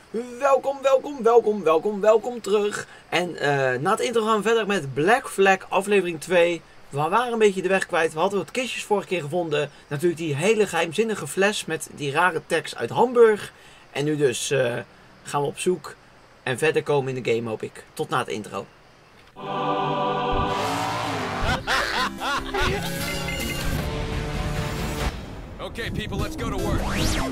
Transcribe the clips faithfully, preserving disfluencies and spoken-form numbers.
Welkom, welkom, welkom, welkom, welkom terug. En uh, na het intro gaan we verder met Black Flag aflevering twee. We waren een beetje de weg kwijt. We hadden wat kistjes vorige keer gevonden. Natuurlijk die hele geheimzinnige fles met die rare tekst uit Hamburg. En nu dus uh, gaan we op zoek en verder komen in de game, hoop ik. Tot na het intro. Okay, people, let's go to work.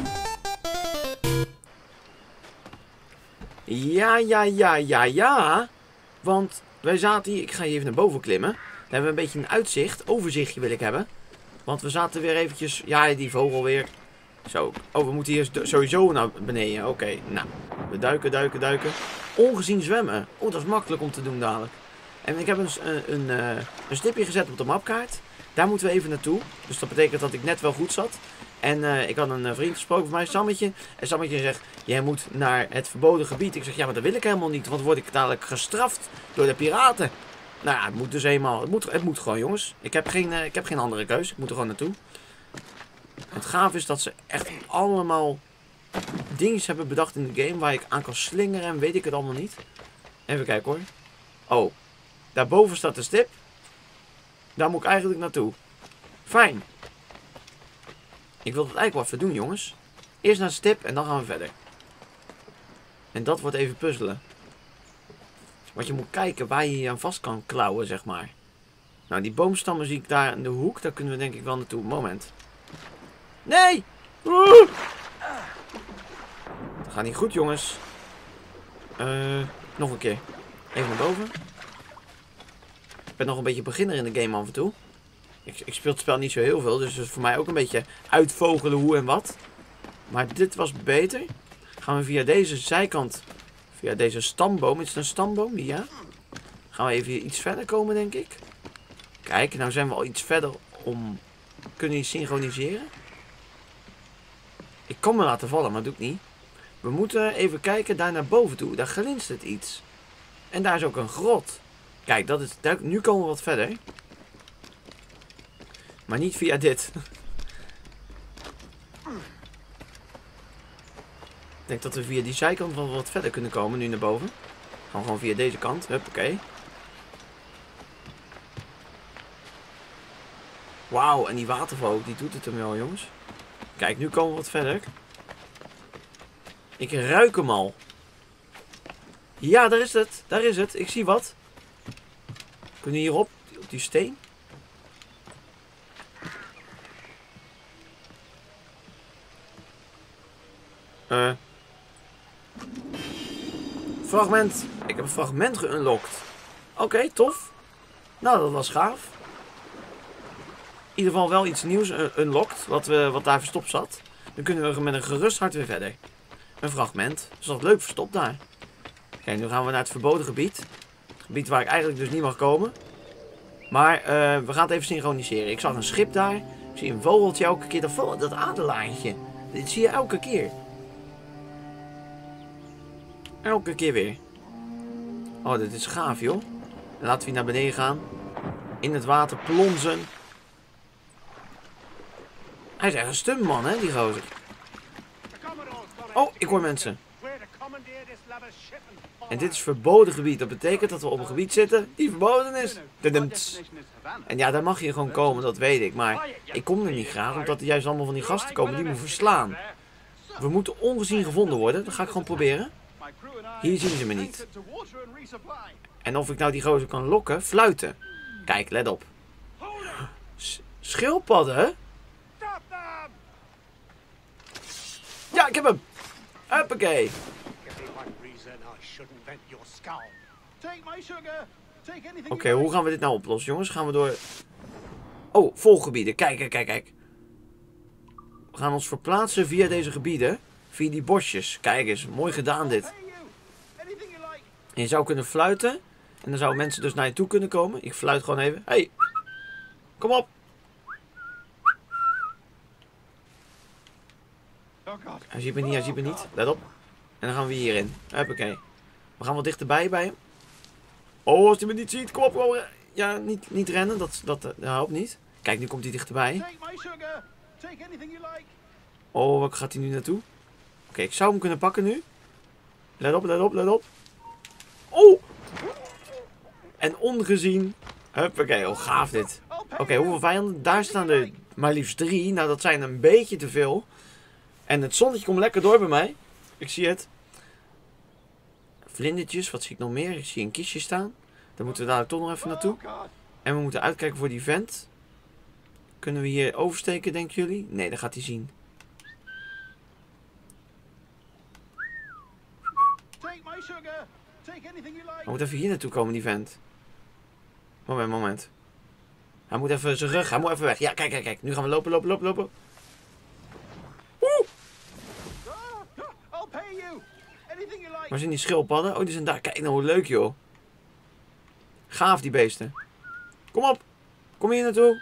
Ja, ja, ja, ja, ja. Want wij zaten hier... Ik ga hier even naar boven klimmen. Dan hebben we een beetje een uitzicht. Overzichtje wil ik hebben. Want we zaten weer eventjes... Ja, die vogel weer. Zo. Oh, we moeten hier sowieso naar beneden. Oké, okay. Nou. We duiken, duiken, duiken. Ongezien zwemmen. Oh, dat is makkelijk om te doen dadelijk. En ik heb een, een, een, een stipje gezet op de mapkaart. Daar moeten we even naartoe. Dus dat betekent dat ik net wel goed zat. En uh, ik had een uh, vriend gesproken van mij, Sammetje. En Sammetje zegt, jij moet naar het verboden gebied. Ik zeg, ja, maar dat wil ik helemaal niet. Want dan word ik dadelijk gestraft door de piraten. Nou ja, het moet dus eenmaal. Het moet, het moet gewoon, jongens. Ik heb, geen, uh, ik heb geen andere keus. Ik moet er gewoon naartoe. Het gaaf is dat ze echt allemaal dingen hebben bedacht in de game waar ik aan kan slingeren en weet ik het allemaal niet. Even kijken hoor. Oh, daarboven staat de stip. Daar moet ik eigenlijk naartoe. Fijn. Ik wil het eigenlijk wel even doen, jongens. Eerst naar de stip en dan gaan we verder. En dat wordt even puzzelen. Want je moet kijken waar je je aan vast kan klauwen, zeg maar. Nou, die boomstammen zie ik daar in de hoek. Daar kunnen we denk ik wel naartoe. Moment. Nee! Oeh! Dat gaat niet goed, jongens. Uh, nog een keer. Even naar boven. Ik ben nog een beetje beginner in de game af en toe. Ik, ik speel het spel niet zo heel veel, dus het is voor mij ook een beetje uitvogelen hoe en wat. Maar dit was beter. Gaan we via deze zijkant, via deze stamboom, is het een stamboom? Ja. Gaan we even iets verder komen, denk ik. Kijk, nou zijn we al iets verder om... Kunnen we synchroniseren? Ik kan me laten vallen, maar dat doe ik niet. We moeten even kijken daar naar boven toe. Daar glinstert iets. En daar is ook een grot. Kijk, dat is, daar, nu komen we wat verder. Maar niet via dit. Ik denk dat we via die zijkant wel wat verder kunnen komen. Nu naar boven. Gaan gewoon via deze kant. Huppakee. Wauw, en die waterval, die doet het hem wel, jongens. Kijk, nu komen we wat verder. Ik ruik hem al. Ja, daar is het. Daar is het. Ik zie wat. Kunnen we hierop? Op die steen? Uh. Fragment. Ik heb een fragment geunlocked. Oké, okay, tof. Nou, dat was gaaf. In ieder geval wel iets nieuws uh, unlocked. Wat, we, wat daar verstopt zat. Dan kunnen we met een gerust hart weer verder. Een fragment. Dat is toch leuk verstopt daar. Kijk, nu gaan we naar het verboden gebied. Het gebied waar ik eigenlijk dus niet mag komen. Maar uh, we gaan het even synchroniseren. Ik zag een schip daar. Ik zie een vogeltje elke keer. Dat, vogel, dat adelaartje. Dit zie je elke keer. Elke keer weer. Oh, dit is gaaf, joh. Dan laten we hier naar beneden gaan. In het water plonzen. Hij is echt een stuntman, hè, die gozer. Oh, ik hoor mensen. En dit is verboden gebied. Dat betekent dat we op een gebied zitten die verboden is. En ja, daar mag je gewoon komen, dat weet ik. Maar ik kom er niet graag, omdat er juist allemaal van die gasten komen die me verslaan. We moeten ongezien gevonden worden. Dat ga ik gewoon proberen. Hier zien ze me niet. En of ik nou die gozer kan lokken, fluiten. Kijk, let op. S schildpadden? Ja, ik heb hem. Huppakee. Oké, okay, hoe gaan we dit nou oplossen, jongens? Gaan we door... Oh, volgebieden. Kijk, kijk, kijk, kijk. We gaan ons verplaatsen via deze gebieden. Via die bosjes. Kijk eens, mooi gedaan dit. En je zou kunnen fluiten. En dan zouden mensen dus naar je toe kunnen komen. Ik fluit gewoon even. Hey, kom op. Hij ziet me niet, hij ziet me niet. Let op. En dan gaan we hierin. Huppakee. We gaan wat dichterbij bij hem. Oh, als hij me niet ziet. Kom op, kom op. Ja, niet, niet rennen. Dat, dat, dat helpt niet. Kijk, nu komt hij dichterbij. Oh, waar gaat hij nu naartoe? Oké, okay, ik zou hem kunnen pakken nu. Let op, let op, let op. Oh! En ongezien. Huppakee, oh gaaf dit. Oké, okay, hoeveel vijanden? Daar staan er maar liefst drie. Nou, dat zijn een beetje te veel. En het zonnetje komt lekker door bij mij. Ik zie het. Vlindertjes, wat zie ik nog meer? Ik zie een kistje staan. Daar moeten we daar toch nog even naartoe. En we moeten uitkijken voor die vent. Kunnen we hier oversteken, denken jullie? Nee, dat gaat hij zien. Hij moet even hier naartoe komen, die vent. Moment, moment. Hij moet even zijn rug, hij moet even weg. Ja, kijk, kijk, kijk. Nu gaan we lopen, lopen, lopen, lopen. Woe! Waar zijn die schildpadden? Oh, die zijn daar. Kijk nou hoe leuk, joh. Gaaf, die beesten. Kom op. Kom hier naartoe.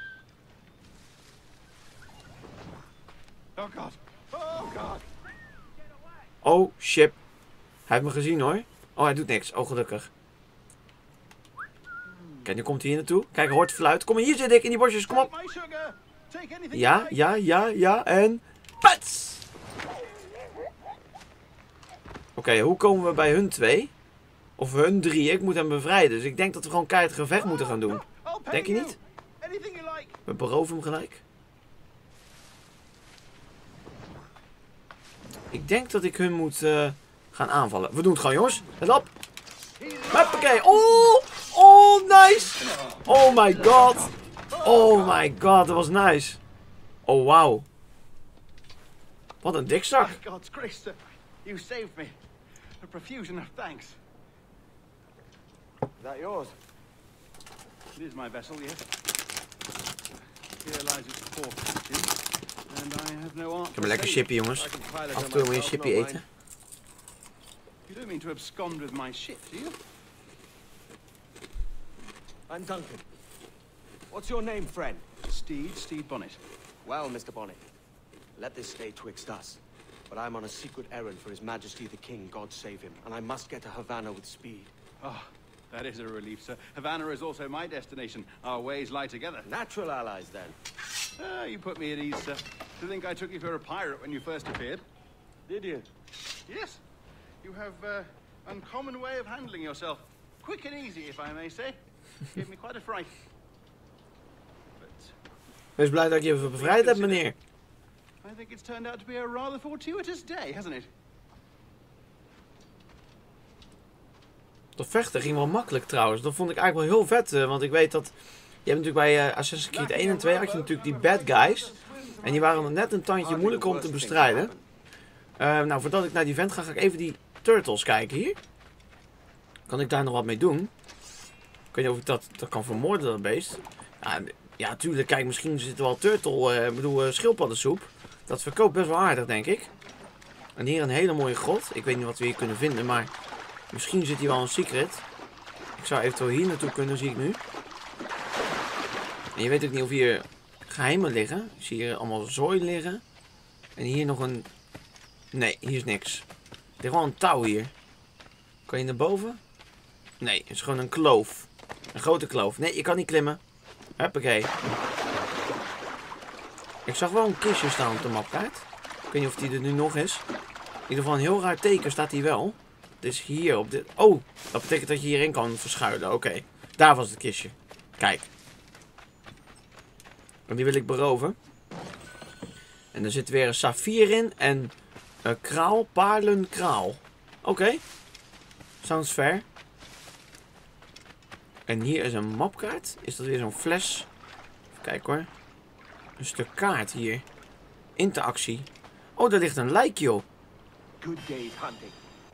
Oh god. Oh god. Oh, shit. Hij heeft me gezien, hoor. Oh, hij doet niks. Oh, gelukkig. Kijk, nu komt hij hier naartoe. Kijk, hoort fluit. Kom maar, hier zit ik in die bosjes. Kom op. Ja, ja, ja, ja. En... Pats! Oké, okay, hoe komen we bij hun twee? Of hun drie? Ik moet hem bevrijden. Dus ik denk dat we gewoon keihard gevecht moeten gaan doen. Denk je niet? We beroven hem gelijk. Ik denk dat ik hun moet uh, gaan aanvallen. We doen het gewoon, jongens. Let op. Hoppakee. Oh! Oh, nice! Oh my god. Oh my god, dat was nice. Oh, wauw. Wat een dikzak. God's grace, sir. You saved me. A profusion of thanks. Is that yours? It is my vessel, yes. Here lies its poor captain, and I have no art. Ik heb een lekker chipje, jongens. Af en toe moet je een chipje eten. You don't mean to abscond with my ship, do you? I'm Duncan. What's your name, friend? Steed, Steed Bonnet. Well, Mister Bonnet, let this stay twixt us. But I'm on a secret errand for His Majesty the King, God save him, and I must get to Havana with speed. Oh, that is a relief, sir. Havana is also my destination. Our ways lie together. Natural allies, then. Ah, you put me at ease, sir. To think I took you for a pirate when you first appeared. Did you? Yes. You have uh, uncommon way of handling yourself. Quick and easy, if I may say. Gave me quite a fright. But Wees blij dat ik je even bevrijd heb, meneer. I think it's turned out to be a rather fortuitous day, hasn't it? Dat vechten ging wel makkelijk trouwens. Dat vond ik eigenlijk wel heel vet. Uh, want ik weet dat... Je hebt natuurlijk bij uh, Assassin's Creed één en twee had je natuurlijk die bad guys. En die waren net een tandje moeilijker om te bestrijden. Uh, nou, voordat ik naar die vent ga, ga ik even die turtles kijken hier. Kan ik daar nog wat mee doen? Ik weet niet of ik dat, dat kan vermoorden, dat beest. Ja, ja, tuurlijk. Kijk, misschien zit er wel turtle, uh, ik bedoel uh, schildpaddensoep. Dat verkoopt best wel aardig, denk ik. En hier een hele mooie grot. Ik weet niet wat we hier kunnen vinden, maar misschien zit hier wel een secret. Ik zou eventueel hier naartoe kunnen, zie ik nu. En je weet ook niet of hier geheimen liggen. Ik zie hier allemaal zooi liggen. En hier nog een... Nee, hier is niks. Er ligt gewoon een touw hier. Kan je naar boven? Nee, het is gewoon een kloof. Een grote kloof. Nee, je kan niet klimmen. Hoppakee. Ik zag wel een kistje staan op de mapkaart. Ik weet niet of die er nu nog is. In ieder geval een heel raar teken staat hij wel. Dus hier op dit... Oh, dat betekent dat je hierin kan verschuilen. Oké, okay. Daar was het kistje. Kijk. En die wil ik beroven. En er zit weer een saffier in en een kraal, paarlenkraal. Oké. Okay. Sounds fair. En hier is een mapkaart. Is dat weer zo'n fles? Even kijken hoor. Een stuk kaart hier. Interactie. Oh, daar ligt een lijk, joh. Good day's hunting.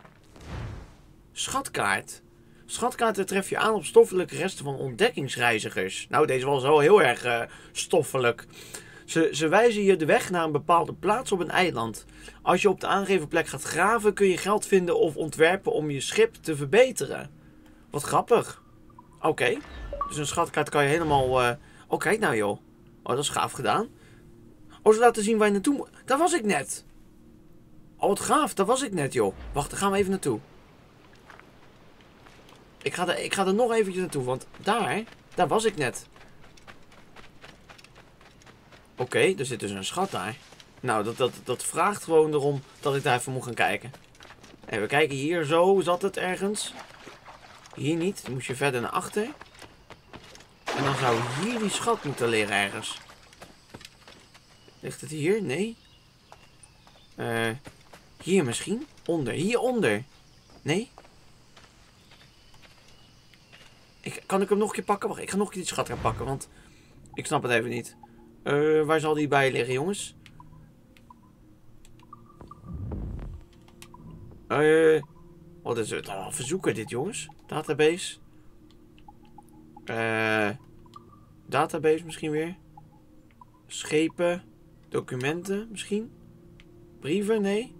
Schatkaart. Schatkaarten tref je aan op stoffelijke resten van ontdekkingsreizigers. Nou, deze was wel heel erg uh, stoffelijk. Ze, ze wijzen je de weg naar een bepaalde plaats op een eiland. Als je op de aangegeven plek gaat graven, kun je geld vinden of ontwerpen om je schip te verbeteren. Wat grappig. Oké. Okay. Dus een schatkaart kan je helemaal... Uh... Oh, kijk nou joh. Oh, dat is gaaf gedaan. Oh, ze laten zien waar je naartoe moet. Daar was ik net. Oh, wat gaaf. Daar was ik net, joh. Wacht, daar gaan we even naartoe. Ik ga, er, ik ga er nog eventjes naartoe, want daar, daar was ik net. Oké, okay, er zit dus een schat daar. Nou, dat, dat, dat vraagt gewoon erom dat ik daar even moet gaan kijken. Even kijken, hier zo zat het ergens. Hier niet, dan moest je verder naar achter. En dan zou hier die schat moeten liggen ergens. Ligt het hier? Nee. Uh, hier misschien? Onder, hieronder. Nee. Ik, kan ik hem nog een keer pakken? Wacht, ik ga nog een keer die schat gaan pakken, want ik snap het even niet. Uh, waar zal die bij liggen, jongens? Uh, wat is het? Oh, verzoeken dit, jongens. Database. Uh, database misschien weer. Schepen. Documenten misschien. Brieven, nee.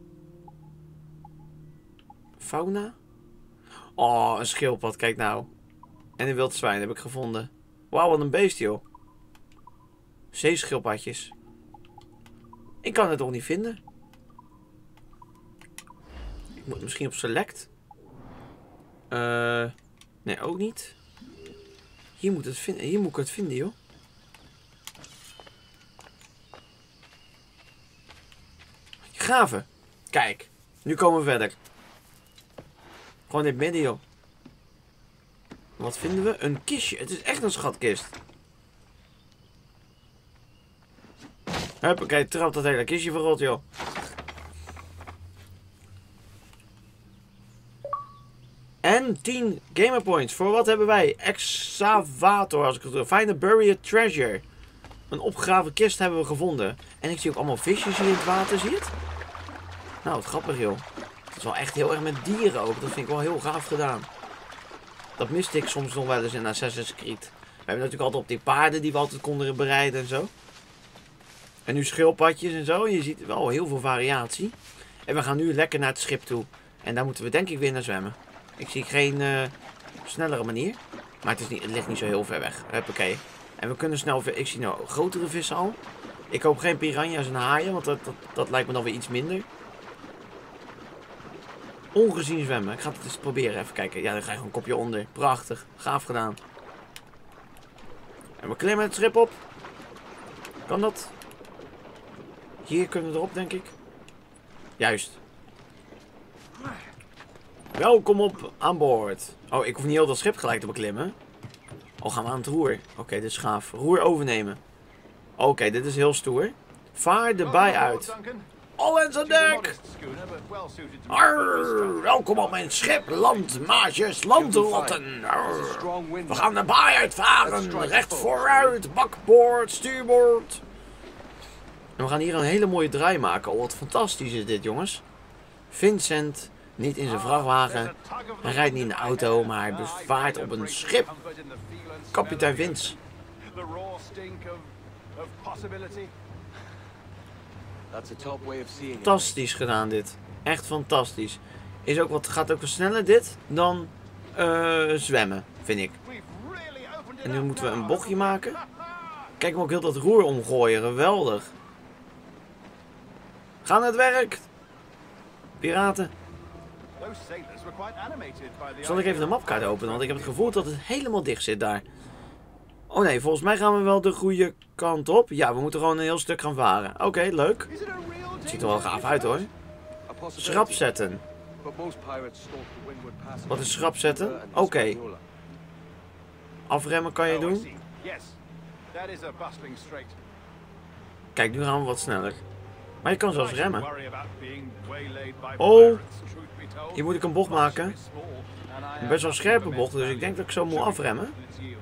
Fauna. Oh, een schildpad, kijk nou. En een wild zwijn heb ik gevonden. Wauw, wat een beest, joh. Zeeschildpadjes. Ik kan het toch niet vinden? Ik moet misschien op select. Uh, nee, ook niet. Hier moet, het vinden. Hier moet ik het vinden, joh. Graven. Kijk. Nu komen we verder. Gewoon in het midden, joh. Wat vinden we? Een kistje. Het is echt een schatkist. Huppakee, trapt dat hele kistje verrot, joh. En tien gamer points. Voor wat hebben wij? Excavator, als ik het doe. Find a buried treasure. Een opgegraven kist hebben we gevonden. En ik zie ook allemaal visjes hier in het water, zie je het? Nou, wat grappig, joh. Het is wel echt heel erg met dieren ook. Dat vind ik wel heel gaaf gedaan. Dat miste ik soms nog wel eens in Assassin's Creed. We hebben natuurlijk altijd op die paarden die we altijd konden bereiden en zo. En nu schildpadjes en zo. En je ziet wel heel veel variatie. En we gaan nu lekker naar het schip toe. En daar moeten we denk ik weer naar zwemmen. Ik zie geen uh, snellere manier. Maar het, is niet, het ligt niet zo heel ver weg. Huppakee. En we kunnen snel... Ik zie nou grotere vissen al. Ik hoop geen piranha's en haaien. Want dat, dat, dat lijkt me dan weer iets minder. Ongezien zwemmen. Ik ga het eens proberen. Even kijken. Ja, dan ga je gewoon een kopje onder. Prachtig. Gaaf gedaan. En we klimmen het schip op. Kan dat? Hier kunnen we erop, denk ik. Juist. Welkom op aan boord. Oh, ik hoef niet heel dat schip gelijk te beklimmen. Oh, gaan we aan het roer. Oké, okay, dit is gaaf. Roer overnemen. Oké, okay, dit is heel stoer. Vaar de baai uit. All aan dek! Arr, welkom op mijn schip, landmaasjes, landrotten. Arr. We gaan de baai uitvaren. Recht vooruit, bakboord, stuurboord. En we gaan hier een hele mooie draai maken. Oh, wat fantastisch is dit, jongens. Vincent, niet in zijn vrachtwagen. Hij rijdt niet in de auto, maar hij bevaart op een schip. Kapitein Vince. Fantastisch gedaan dit. Echt fantastisch. Is ook wat, gaat ook wat sneller dit dan uh, zwemmen, vind ik. En nu moeten we een bochtje maken. Kijk maar ook heel dat roer omgooien. Geweldig. Ga naar het werk. Piraten. Zal ik even de mapkaart openen, want ik heb het gevoel dat het helemaal dicht zit daar. Oh nee, volgens mij gaan we wel de goede kant op. Ja, we moeten gewoon een heel stuk gaan varen. Oké, okay, leuk. Het ziet er wel gaaf uit, hoor. Schrap zetten. Wat is schrap zetten? Oké. Okay. Afremmen kan je doen. Kijk, nu gaan we wat sneller. Maar je kan zelfs remmen. Oh, hier moet ik een bocht maken. Een best wel een scherpe bocht, dus ik denk dat ik zo moet afremmen.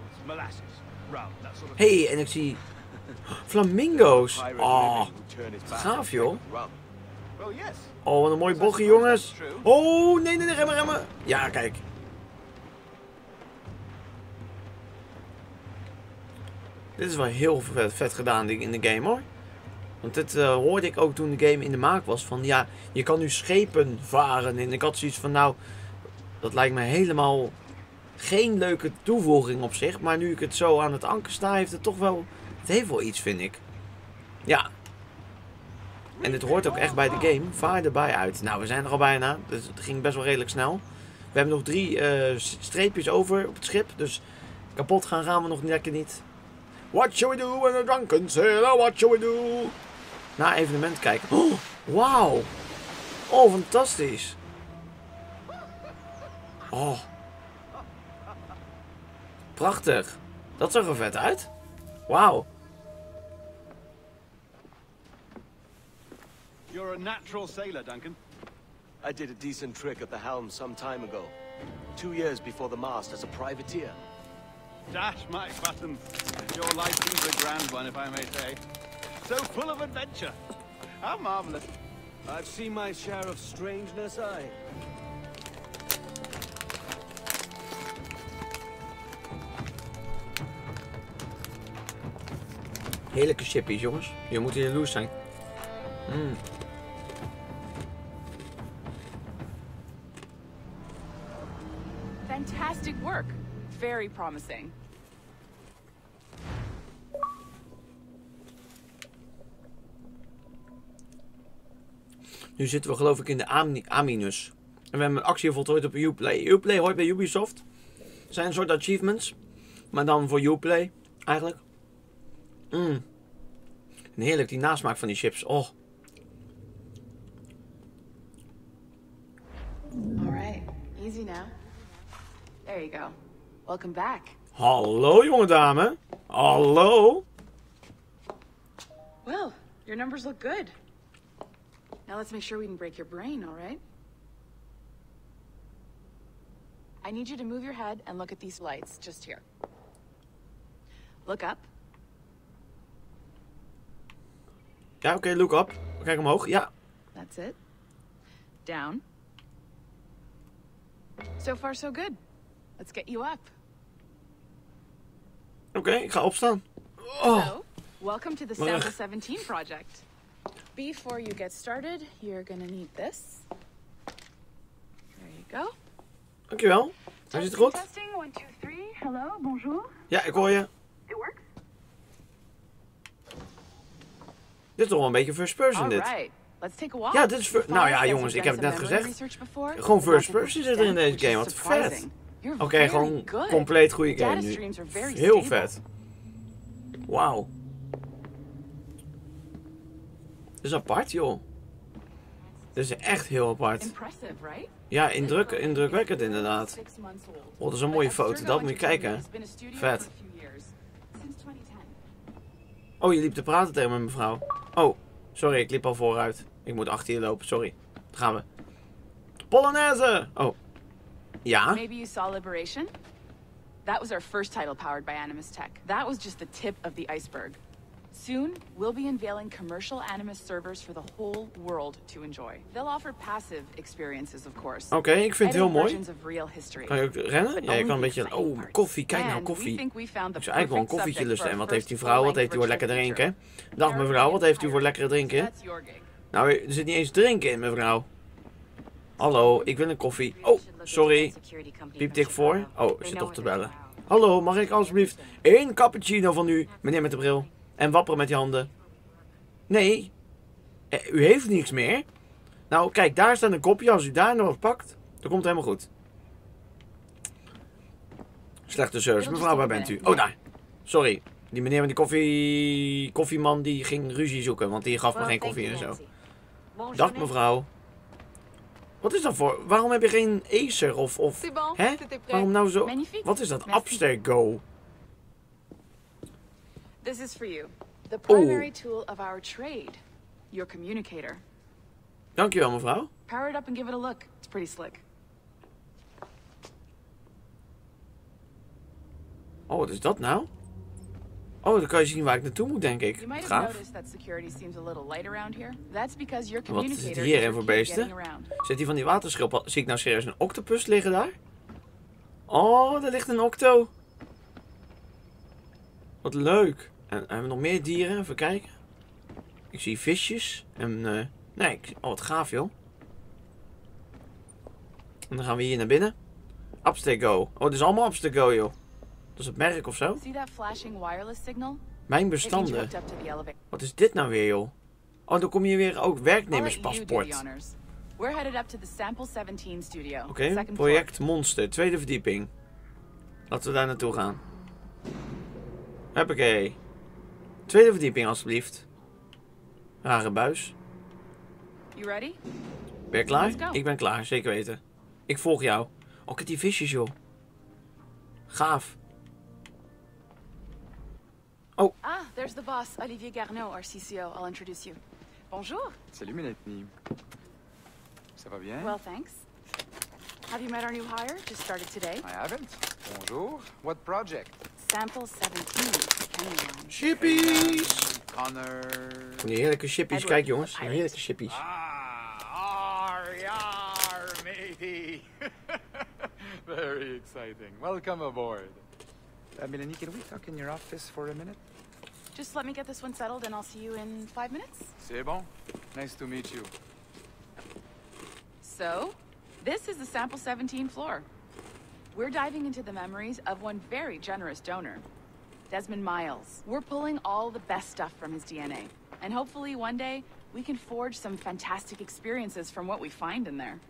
Hé, hey, en ik zie flamingo's. Oh, gaaf, joh. Oh, wat een mooi bochtje, jongens. Oh, nee, nee, nee, remmen, remmen. Ja, kijk. Dit is wel heel vet, vet gedaan in de game, hoor. Want dit uh, hoorde ik ook toen de game in de maak was. Van ja, je kan nu schepen varen. En ik had zoiets van nou, dat lijkt me helemaal geen leuke toevoeging op zich. Maar nu ik het zo aan het anker sta, heeft het toch wel, het heeft wel iets, vind ik. Ja. En dit hoort ook echt bij de game. Vaar erbij uit. Nou, we zijn er al bijna. Dus het ging best wel redelijk snel. We hebben nog drie uh, streepjes over op het schip. Dus kapot gaan gaan we nog lekker niet. What shall we do when a drunken sailor? What shall we do? Na evenement kijken. Oh, wauw. Oh, fantastisch. Oh. Prachtig. Dat zag er vet uit. Wauw. You're a natural sailor, Duncan. I did a decent trick at the helm some time ago. Two years before the mast as a privateer. Dash my buttons. Your life seems a grand one, if I may say. So full of adventure. How marvelous. I've seen my share of strangeness, I. Heerlijke chippies, jongens. Je moet hier jaloers zijn. Mm. Fantastic work. Very promising. Nu zitten we geloof ik in de Am Aminus. En we hebben een actie voltooid op Uplay. Uplay hoort bij Ubisoft. Het zijn een soort achievements. Maar dan voor Uplay, eigenlijk. Mm. En heerlijk, die nasmaak van die chips. Oh. Alright, easy now. There you go. Welcome back. Hallo, jonge dame. Hallo. Well, your numbers look good. Now let's make sure we can break your brain, alright? I need you to move your head and look at these lights just here. Look up. Ja, oké, okay, look up. Kijk omhoog, ja. That's it. Down. So far, so good. Let's get you up. Oké, okay, ik ga opstaan. Oh. So, welcome to the Sample seventeen project. Before you get started, you're gonna need this. There you go. Dankjewel. Hij zit goed? Testing, one, two, three. Hello, bonjour. Ja, ik hoor je. It works. Dit is toch wel een beetje first person, dit. Alright, let's take a walk. Ja, dit is... Nou ja, jongens, ik heb het net gezegd. Gewoon first person zit er in deze game. Wat vet. Oké, okay, gewoon compleet goede game nu. Heel vet. Wauw. Dit is apart, joh. Dit is echt heel apart. Ja, indruk, indrukwekkend inderdaad. Oh, dat is een mooie foto. Dat moet je kijken. Vet. Oh, je liep te praten tegen mijn mevrouw. Oh, sorry, ik liep al vooruit. Ik moet achter je lopen, sorry. Daar gaan we. Polonaise! Oh. Ja? Maybe you saw Liberation? That was our first title powered by Animus Tech. That was just the tip of the iceberg. Soon, we'll be unveiling commercial Animus servers for the whole world to enjoy. They'll offer passive experiences, of course. Oké, okay, ik vind het heel mooi. Kan je ook rennen? Ja, je kan een beetje... Oh, koffie. Kijk nou, koffie. Ik zou eigenlijk wel een koffietje lusten. En wat heeft die vrouw? Wat heeft u voor lekker drinken? Dag mevrouw, wat heeft u voor lekkere drinken? Nou, er zit niet eens drinken in, mevrouw. Hallo, ik wil een koffie. Oh, sorry. Piepte ik voor? Oh, ik zit toch te bellen. Hallo, mag ik alsjeblieft één cappuccino van u, meneer met de bril? En wapperen met die handen. Nee. Eh, u heeft niks meer. Nou, kijk, daar staat een kopje. Als u daar nog wat pakt, dan komt het helemaal goed. Slechte service. Mevrouw, waar bent u? Oh, daar. Sorry. Die meneer met die koffie... koffieman, die ging ruzie zoeken. Want die gaf me geen koffie en zo. Dag, mevrouw. Wat is dat voor... Waarom heb je geen Acer of... of hè? Waarom nou zo... Wat is dat? Abstergo. This is for you. The primary oh. tool of our trade. Your communicator. Dankjewel, mevrouw. Power it up and give it a look. It's pretty slick. Oh, wat is dat nou? Oh, dan kan je zien waar ik naartoe moet, denk ik. Gaaf. Wat is het hier voor beesten? Zit hier van die waterschilp? Zie ik nou serieus een octopus liggen daar? Oh, daar ligt een octo. Wat leuk. En hebben we nog meer dieren? Even kijken. Ik zie visjes. En, uh, nee, ik, oh wat gaaf joh. En dan gaan we hier naar binnen. Abstergo. Oh, dit is allemaal Abstergo joh. Dat is het merk of zo. Mijn bestanden. Wat is dit nou weer joh? Oh, dan kom je weer ook werknemerspaspoort. Oké, okay, project Monster. Tweede verdieping. Laten we daar naartoe gaan. Hoppakee. Tweede verdieping alstublieft. Rare buis. You ready? Ben je klaar? Ik ben klaar, zeker weten. Ik volg jou. Oh, kijk die visjes, joh. Gaaf. Oh. Ah, there's the boss, Olivier Garneau, our C C O. I'll introduce you. Bonjour. Salut, Melanie. Ça va bien? Well, thanks. Have you met our new hire? Just started today. I haven't. Bonjour. What project? Sample seventeen. Kennyland. Chippies. Connor. Die heerlijke chippies. Kijk, jongens. Die heerlijke chippies. Ah, ar, yar, matey. Very exciting. Welcome aboard. Uh, Melanie, can we talk in your office for a minute? Just let me get this one settled and I'll see you in five minutes. C'est bon. Nice to meet you. So, this is the Sample seventeen floor. We're diving into the memories of one very generous donor, Desmond Miles. We're pulling all the best stuff from his D N A. And hopefully one day, we can forge some fantastic experiences from what we find in there.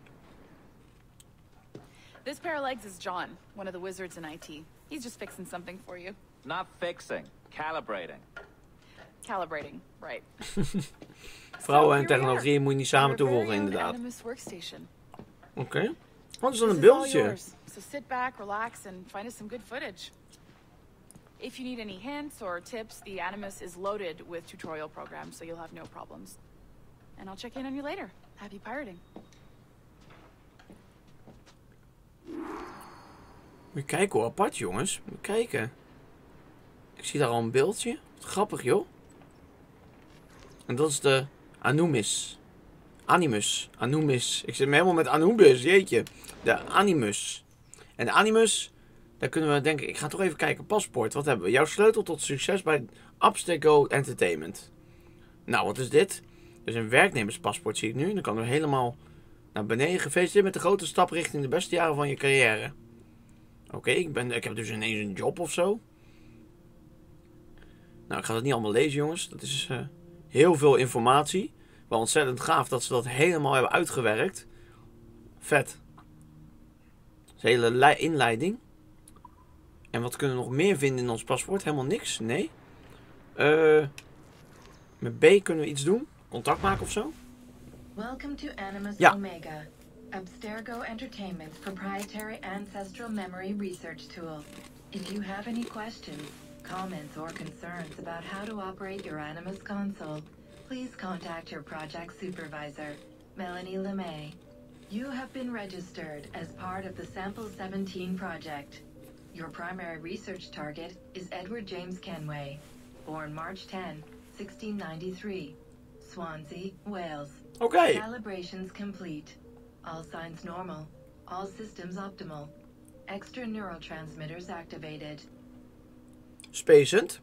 This pair of legs is John, one of the wizards in I T. He's just fixing something for you. Not fixing, calibrating. Calibrating, right. Vrouwen en technologie moet je niet samen toevoegen, inderdaad. Workstation. Oké. Okay. Wat is dan This een is all beeldje? yours. So sit back, relax, and find us some good footage. If you need any hints or tips, the Animus is loaded with tutorial programs, so you'll have no problems. And I'll check in on you later. Happy pirating. Moet je kijken hoor, apart jongens. Moet je kijken. Ik zie daar al een beeldje. Wat grappig joh. En dat is de Animus. Animus. Animus. Ik zit me helemaal met Anubis, jeetje. De Animus. En de Animus, daar kunnen we denken, ik ga toch even kijken. Paspoort, wat hebben we? Jouw sleutel tot succes bij Abstergo Entertainment. Nou, wat is dit? Dus een werknemerspaspoort zie ik nu. Dan kan er helemaal naar beneden. Gefeliciteerd met de grote stap richting de beste jaren van je carrière. Oké, okay, ik, ben, ik heb dus ineens een job of zo. Nou, ik ga dat niet allemaal lezen, jongens. Dat is uh, heel veel informatie. Wel ontzettend gaaf dat ze dat helemaal hebben uitgewerkt. Vet. Dat is een hele inleiding. En wat kunnen we nog meer vinden in ons paspoort? Helemaal niks? Nee. Uh, met B kunnen we iets doen? Contact maken of zo? Welcome to Animus Ja. Omega, Abstergo Entertainment's proprietary ancestral memory research tool. If you have any questions, comments, or concerns about how to operate your Animus console, please contact your project supervisor, Melanie LeMay. You have been registered as part of the Sample seventeen project. Your primary research target is Edward James Kenway, born March tenth, sixteen ninety-three, Swansea, Wales. Oké. Okay. Calibrations complete. All signs normal. All systems optimal. Extra neurotransmitters activated. Spacend.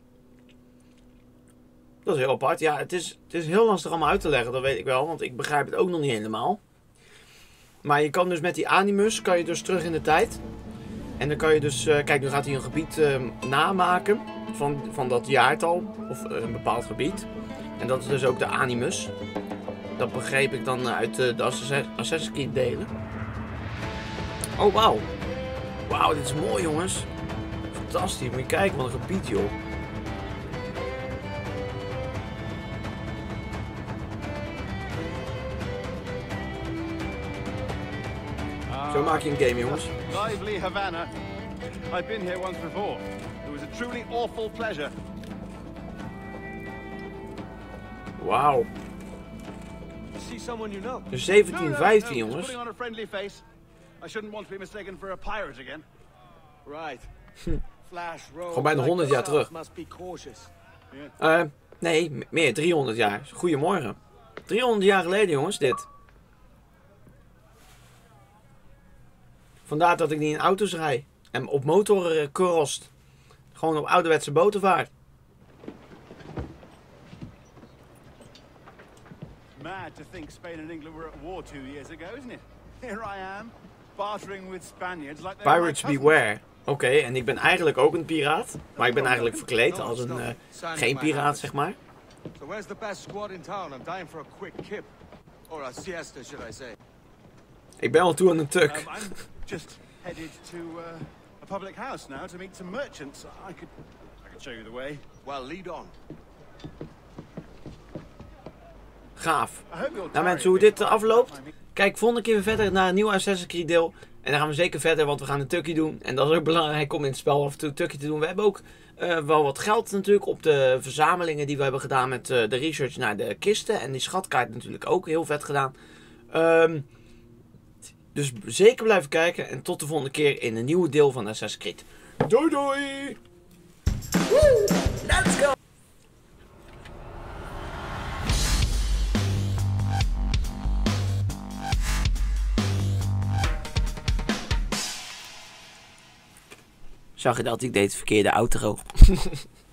Dat is heel apart. Ja, het is, het is heel lastig allemaal uit te leggen, dat weet ik wel, want ik begrijp het ook nog niet helemaal. Maar je kan dus met die Animus, kan je dus terug in de tijd. En dan kan je dus, uh, kijk, nu gaat hij een gebied uh, namaken van, van dat jaartal, of uh, een bepaald gebied. En dat is dus ook de Animus. Dat begreep ik dan uit uh, de Assassin's Creed delen. Oh, wauw. Wauw, dit is mooi, jongens. Fantastisch, moet je kijken, wat een gebied, joh. Zo maak je een game, jongens. Lively Havana. I've been here once before. It was a truly awful pleasure. Wauw. See someone you know. Dus zeventien vijftien, no, no, jongens. Putting on a friendly face. I shouldn't want to be mistaken for a pirate again. Right. Flash road. Gewoon bijna honderd jaar terug. Must be cautious. Uh, nee, meer, driehonderd jaar. Goedemorgen. driehonderd jaar geleden, jongens, dit. Vandaar dat ik niet in auto's rijd. En op motoren uh, crossed. Gewoon op ouderwetse boten vaart. Mad to think Spain and England were at war two years ago, isn't it? Here I am, bartering with Spaniards like they were my Pirates cousins. beware. Oké, okay, en ik ben eigenlijk ook een piraat. Maar ik ben eigenlijk verkleed als een uh, geen piraat, zeg maar. So where's the best squad in town? I'm dying for a quick kip. Or a siesta, should I say. Ik ben al toe aan een tuk. Um, I'm just headed to uh, a public house now to meet some merchants. I could, I could show you the way. Well, lead on. Gaaf. I hope you'll Nou tarry mensen, hoe a bit dit for afloopt. my- kijk volgende keer weer verder naar een nieuw Assassin's Creed deel. En dan gaan we zeker verder, want we gaan een tukkie doen. En dat is ook belangrijk om in het spel af en toe een tukkie te doen. We hebben ook uh, wel wat geld natuurlijk op de verzamelingen die we hebben gedaan met uh, de research naar de kisten. En die schatkaart natuurlijk ook heel vet gedaan. Um, dus zeker blijven kijken. En tot de volgende keer in een nieuwe deel van Assassin's Creed. Doei doei! Woo! Let's go! Zag je dat? Ik deed het verkeerde outro.